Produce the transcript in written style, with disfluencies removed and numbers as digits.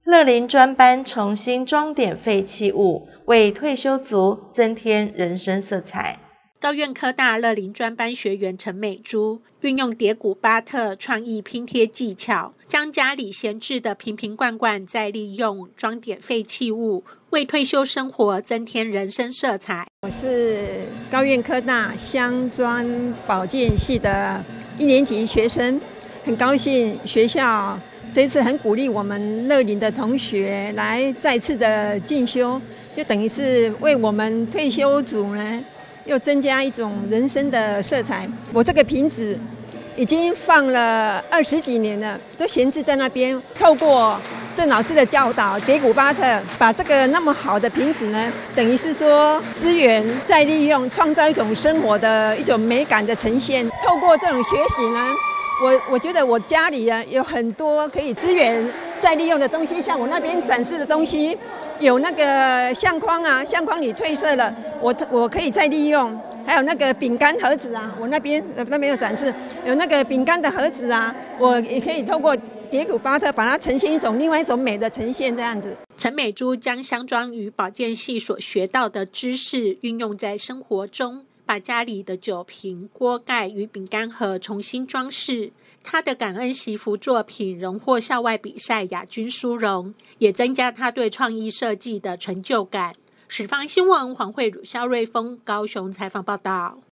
乐龄专班重新装点废弃物，为退休族增添人生色彩。 高苑科大乐龄专班学员陈美珠运用叠古巴特创意拼贴技巧，将家里闲置的瓶瓶罐罐再利用，装点废弃物，为退休生活增添人生色彩。 我是高苑科大香专保健系的1年级学生，很高兴学校这次很鼓励我们乐龄的同学来再次的进修，就等于是为我们退休族呢又增加一种人生的色彩。我这个瓶子已经放了20几年了，都闲置在那边。透过郑老师的教导，叠古巴特把这个那么好的瓶子呢，等于是说资源再利用，创造一种生活的一种美感的呈现。透过这种学习呢，我觉得我家里啊有很多可以资源再利用的东西，像我那边展示的东西，有那个相框啊，相框你褪色了，我可以再利用。还有那个饼干盒子啊，我那边有展示，有那个饼干的盒子啊，我也可以透过叠古巴特把它呈现另外一种美的呈现，这样子。 陈美珠将香庄与保健系所学到的知识运用在生活中，把家里的酒瓶、锅盖与饼干盒重新装饰。他的感恩惜福作品荣获校外比赛亚军殊荣，也增加他对创意设计的成就感。始发新闻黄慧茹、肖瑞峰高雄采访报道。